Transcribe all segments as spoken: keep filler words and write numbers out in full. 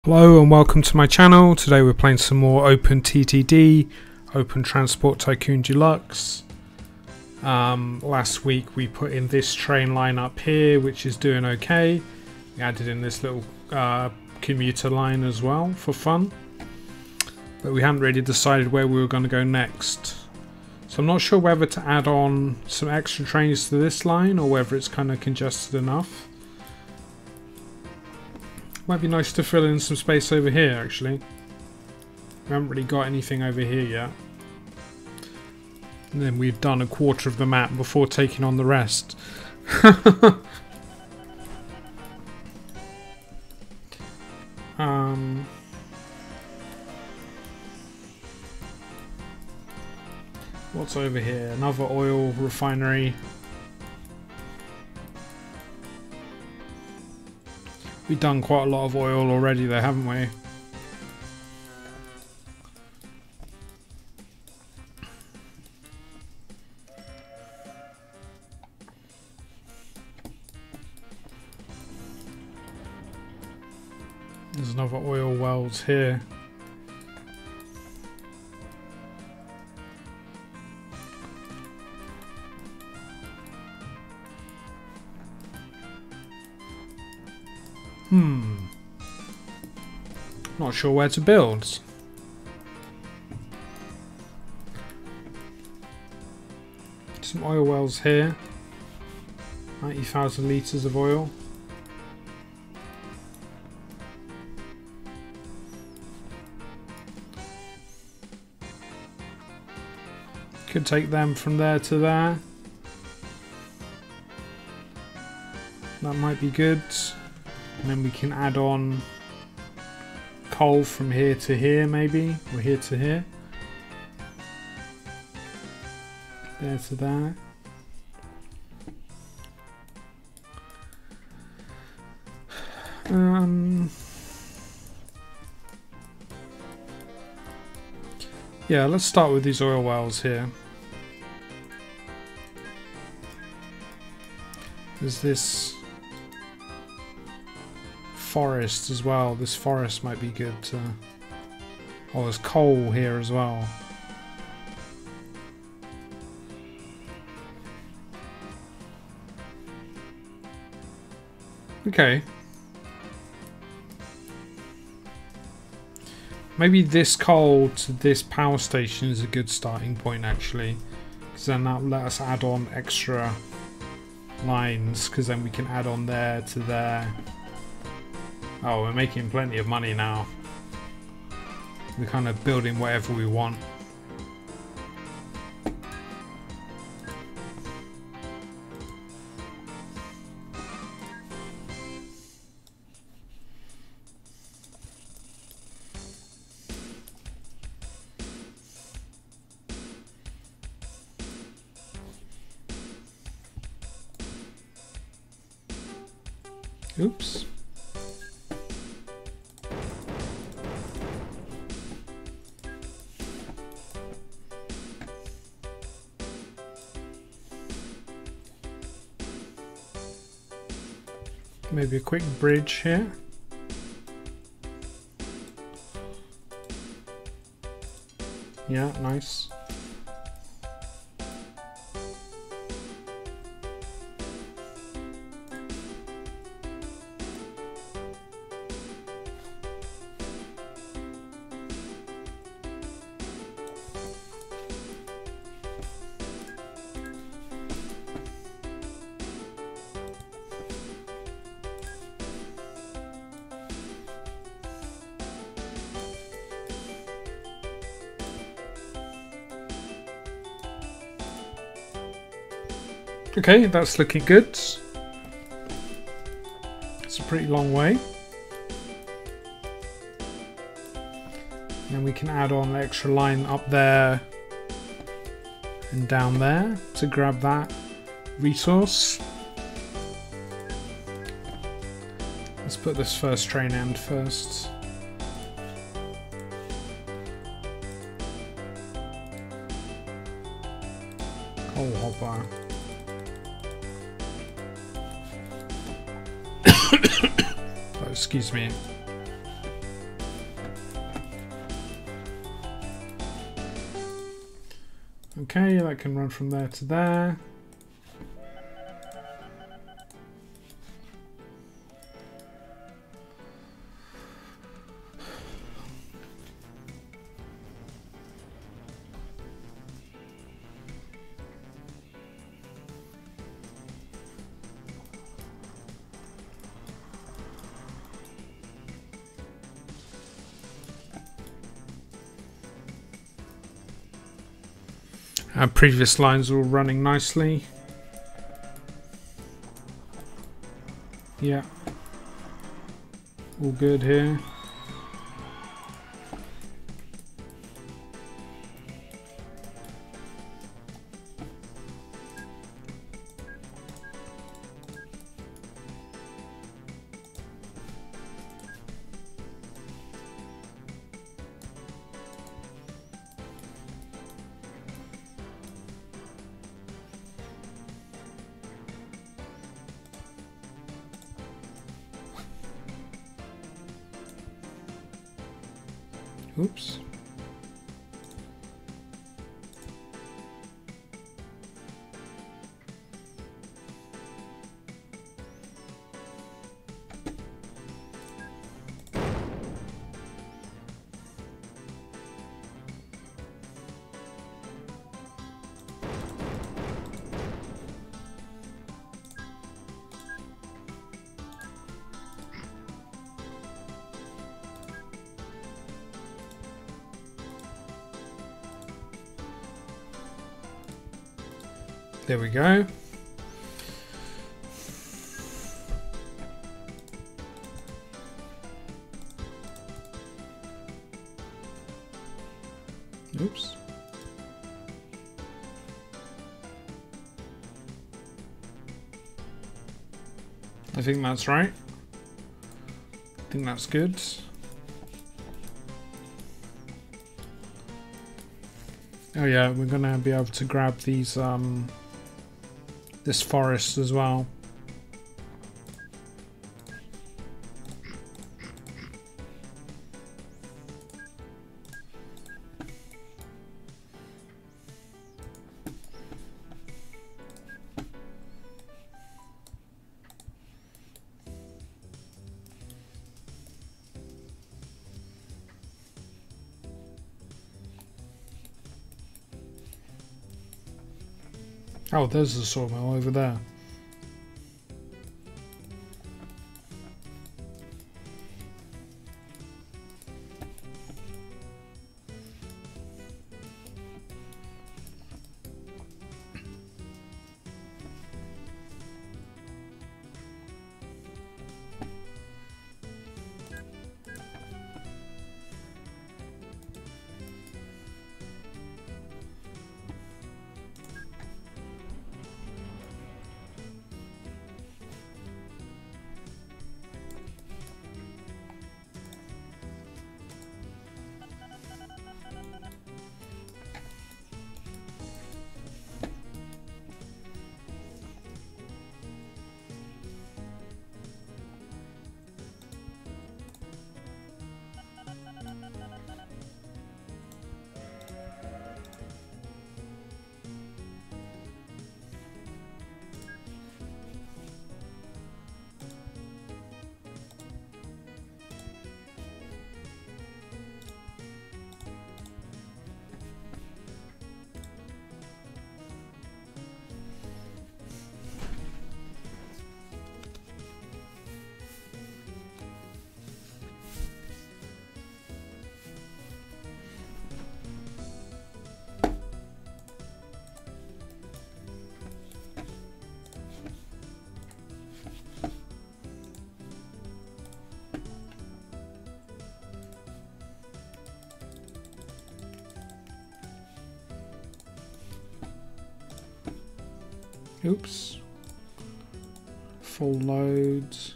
Hello and welcome to my channel. Today we're playing some more Open T T D, Open Transport Tycoon Deluxe. Um, last week we put in this train line up here, which is doing okay. We added in this little uh, commuter line as well for fun. But we hadn't really decided where we were going to go next. So I'm not sure whether to add on some extra trains to this line or whether it's kind of congested enough. Might be nice to fill in some space over here, actually. We haven't really got anything over here yet. And then we've done a quarter of the map before taking on the rest. um, what's over here? Another oil refinery. We've done quite a lot of oil already there, haven't we? There's another oil wells here. Hmm. Not sure where to build. Some oil wells here. ninety thousand litres of oil. Could take them from there to there. That might be good. And then we can add on coal from here to here, maybe, or here to here. There to there. Um, yeah, let's start with these oil wells here. There's this forest as well. This forest might be good to... Oh, there's coal here as well. Okay. Maybe this coal to this power station is a good starting point, actually, because then that'll let us add on extra lines, because then we can add on there to there. Oh, we're making plenty of money now. We're kind of building whatever we want. Oops. Maybe a quick bridge here. Yeah, nice. Okay, that's looking good. It's a pretty long way. And we can add on an extra line up there and down there to grab that resource. Let's put this first train end first. Coal hopper. Oh, excuse me. Okay, that can run from there to there. Our previous lines are all running nicely. Yeah. All good here. Oops. There we go. Oops. I think that's right. I think that's good. Oh yeah, we're gonna be able to grab these um this forest as well. Oh, there's the sawmill over there. Oops. Full loads.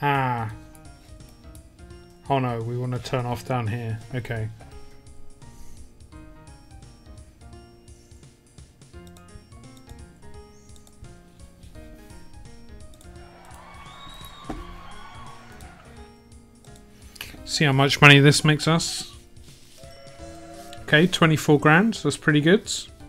Ah. Oh no, we want to turn off down here. Okay. See how much money this makes us. Okay, twenty-four grand. That's pretty good.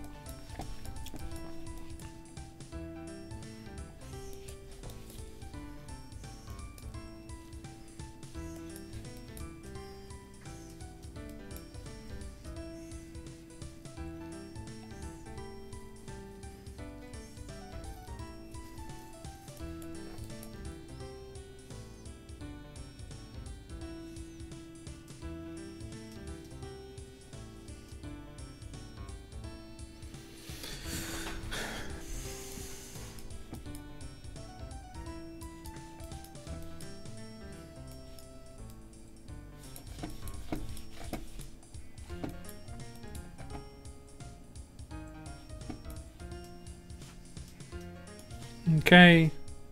Okay.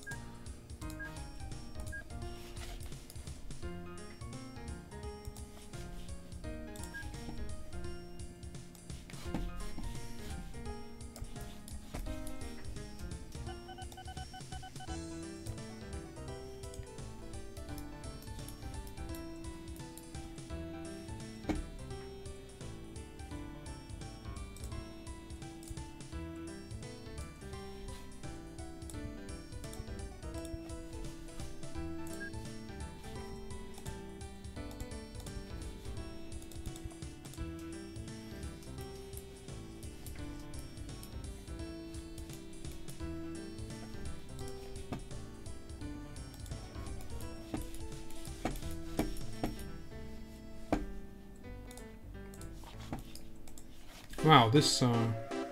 Wow, this uh,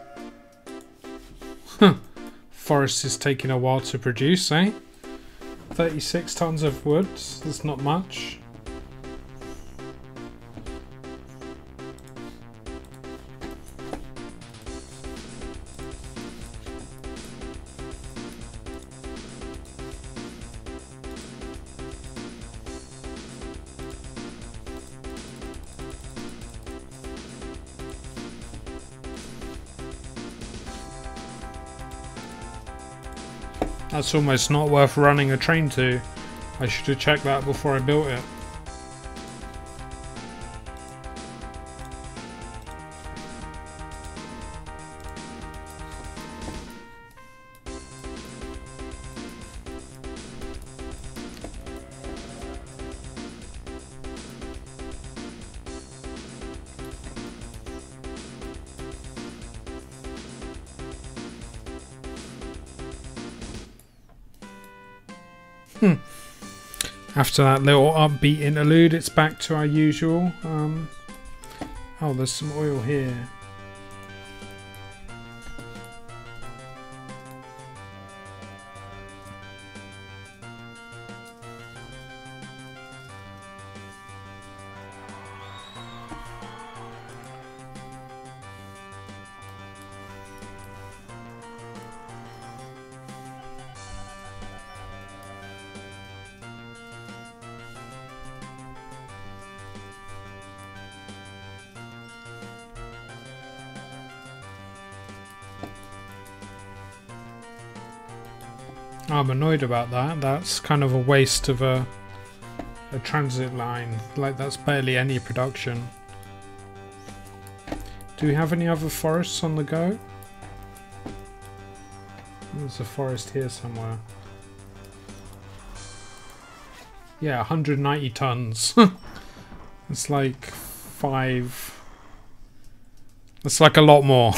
forest is taking a while to produce, eh? thirty-six tons of wood, that's not much. That's almost not worth running a train to. I should have checked that before I built it. Hmm. After that little upbeat interlude, it's back to our usual. Um, oh, there's some oil here. I'm annoyed about that. That's kind of a waste of a, a transit line. Like, that's barely any production. Do we have any other forests on the go? There's a forest here somewhere. Yeah, one hundred ninety tons. It's like five. It's like a lot more.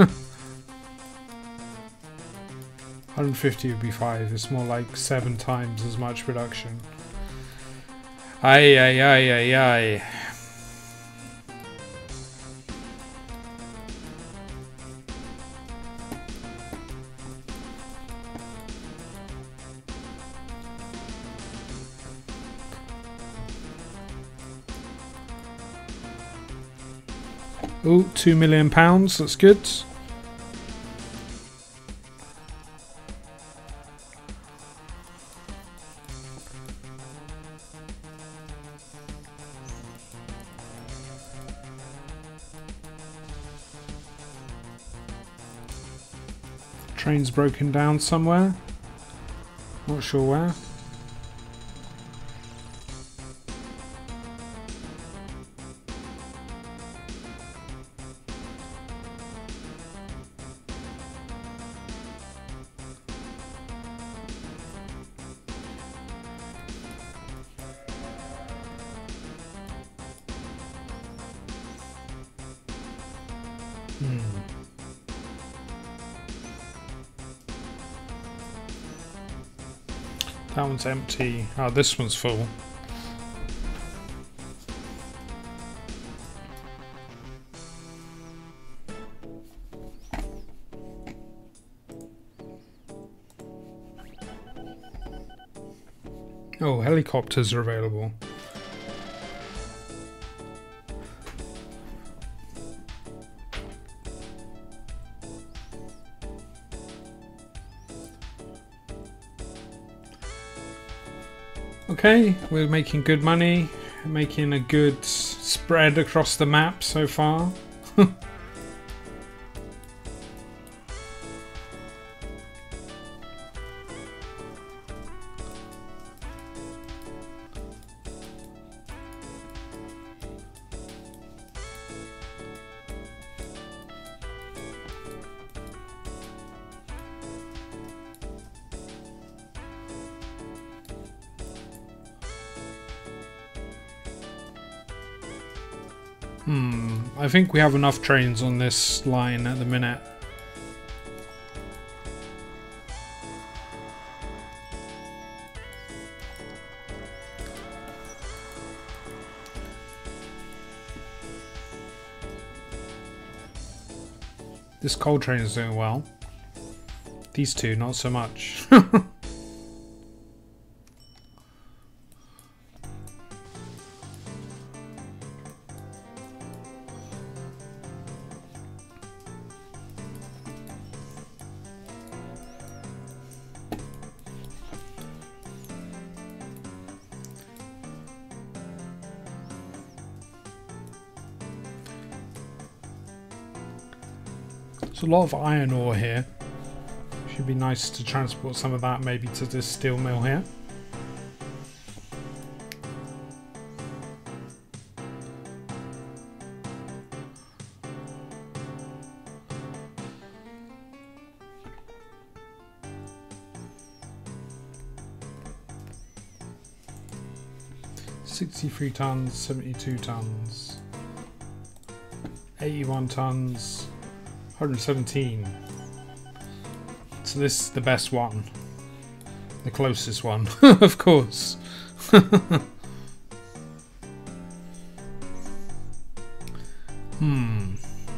one hundred fifty would be five. It's more like seven times as much production. Ay, ay, ay, ay, ay. Ooh, two million pounds. That's good. Train's broken down somewhere. Not sure where. Hmm. That one's empty. Oh, this one's full. Oh, helicopters are available. Okay, we're making good money, making a good spread across the map so far. Hmm, I think we have enough trains on this line at the minute. This coal train is doing well. These two, not so much. There's a lot of iron ore here. Should be nice to transport some of that maybe to this steel mill here. sixty-three tons, seventy-two tons, eighty-one tons, one hundred seventeen. So this is the best one. The closest one, of course. Hmm.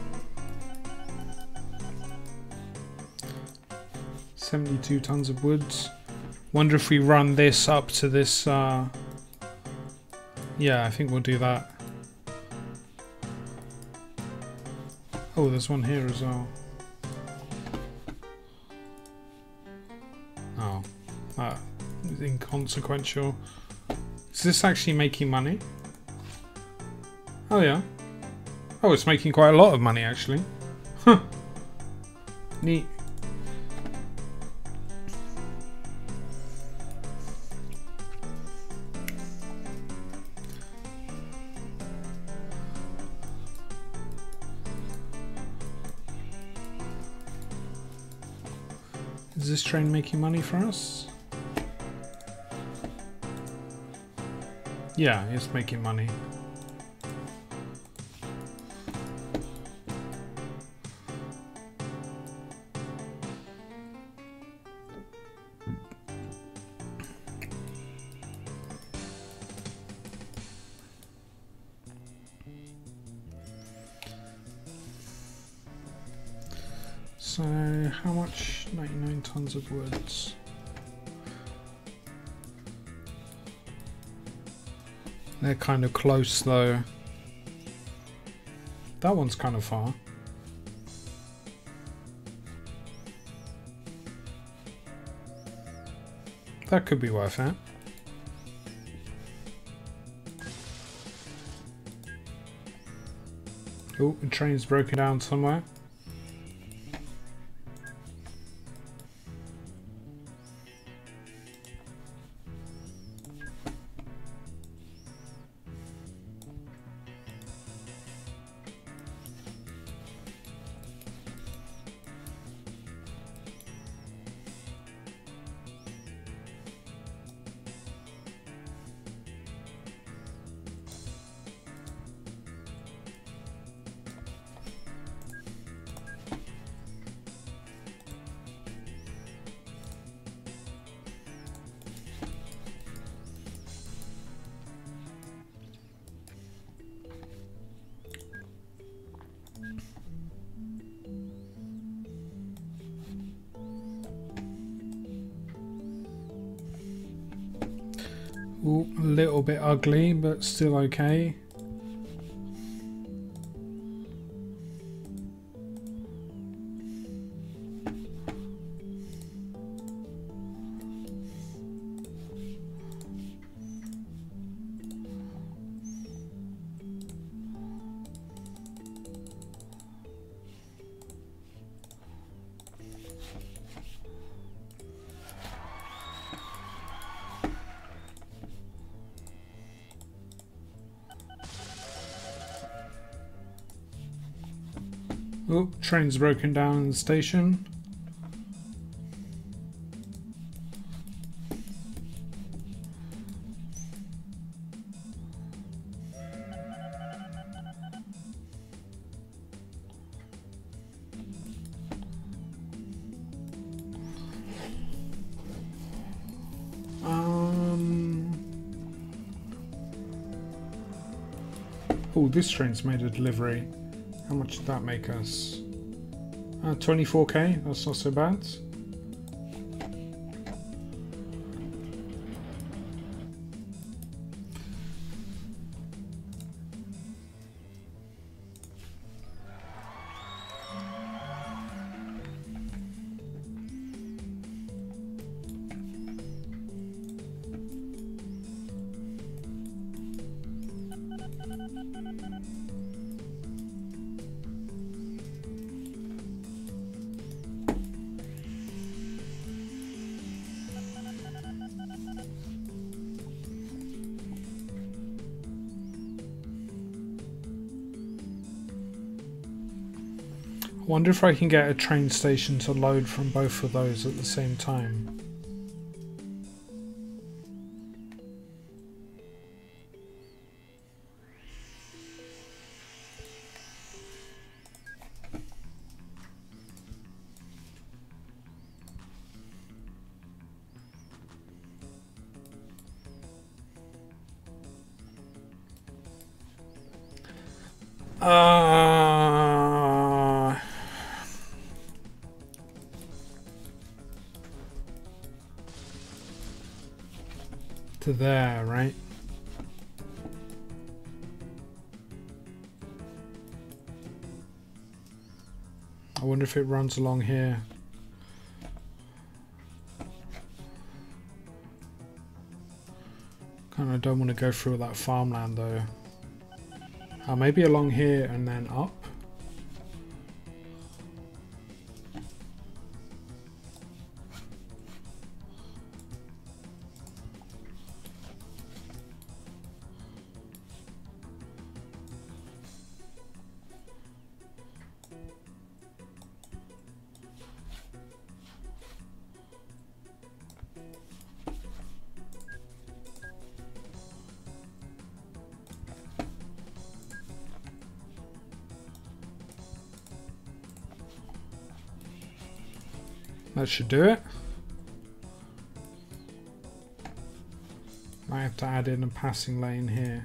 seventy-two tons of wood. Wonder if we run this up to this... Uh... Yeah, I think we'll do that. Oh, there's one here as well. Oh, that is inconsequential. Is this actually making money? Oh yeah. Oh, it's making quite a lot of money actually. Huh. Neat. Is this train making money for us? Yeah, it's making money. So, how much? ninety-nine tons of wood. They're kind of close though. That one's kind of far. That could be worth it. Oh, the train's broken down somewhere. A little bit ugly, but still okay. Oh, train's broken down in the station. Um. Oh, this train's made a delivery. How much did that make us? Uh, twenty-four K, that's not so bad. I wonder if I can get a train station to load from both of those at the same time. Uh, to there, right? I wonder if it runs along here. Kind of don't want to go through that farmland though. Uh, maybe along here and then up. That should do it. Might have to add in a passing lane here.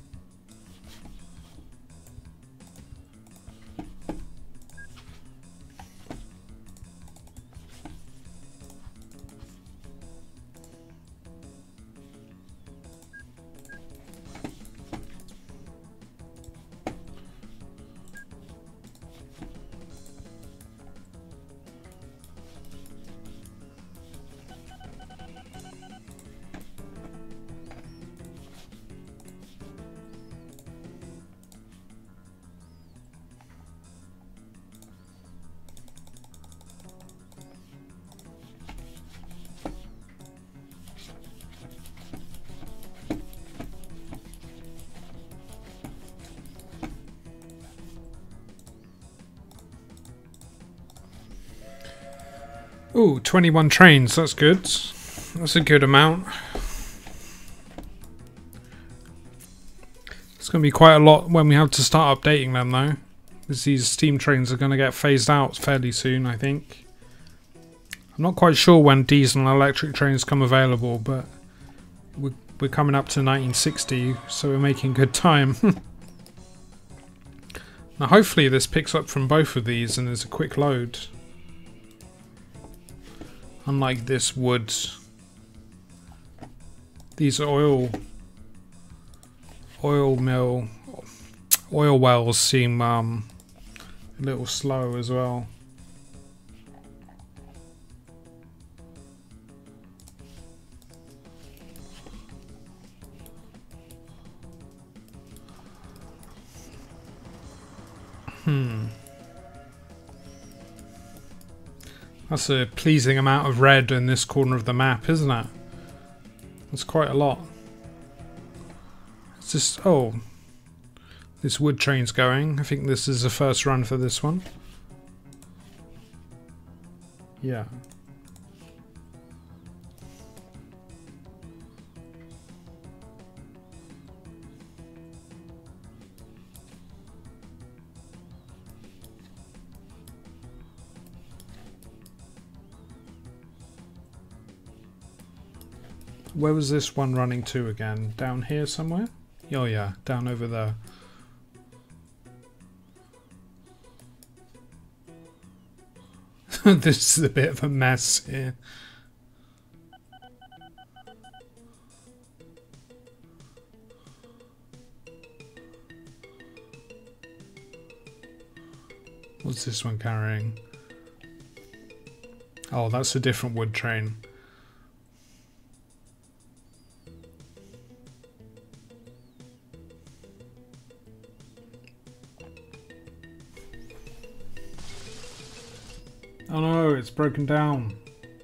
Ooh, twenty-one trains, that's good. That's a good amount. It's going to be quite a lot when we have to start updating them though. Because these steam trains are going to get phased out fairly soon, I think. I'm not quite sure when diesel and electric trains come available, but we're, we're coming up to nineteen sixty, so we're making good time. Now hopefully this picks up from both of these and there's a quick load. Unlike this wood. these oil oil mill oil wells seem um, a little slow as well. Hmm. That's a pleasing amount of red in this corner of the map, isn't it? That's quite a lot. It's just, oh, this wood train's going. I think this is the first run for this one. Yeah. Where was this one running to again? Down here somewhere? Oh yeah, down over there. This is a bit of a mess here. What's this one carrying? Oh, that's a different wood train. Oh no, it's broken down.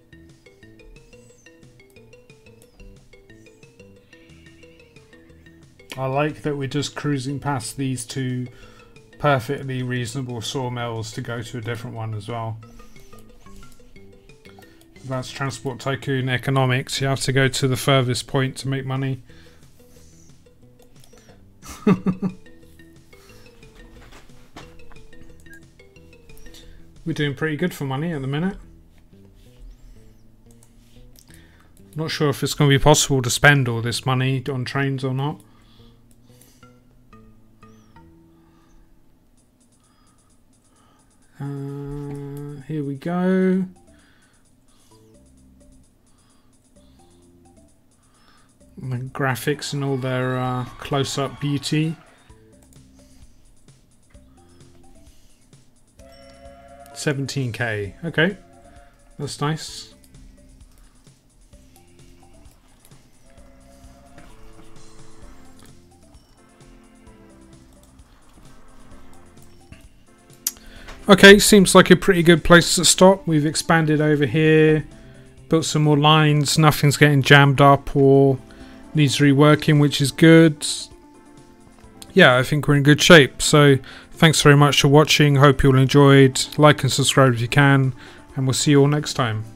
I like that we're just cruising past these two perfectly reasonable sawmills to go to a different one as well. That's Transport Tycoon economics. You have to go to the furthest point to make money. We're doing pretty good for money at the minute. Not sure if it's going to be possible to spend all this money on trains or not. Uh, here we go. The graphics and all their uh, close-up beauty. seventeen K. Okay, that's nice. Okay, seems like a pretty good place to stop. We've expanded over here, built some more lines, nothing's getting jammed up or needs reworking, which is good. Yeah, I think we're in good shape. So thanks very much for watching. Hope you all enjoyed. Like and subscribe if you can, and we'll see you all next time.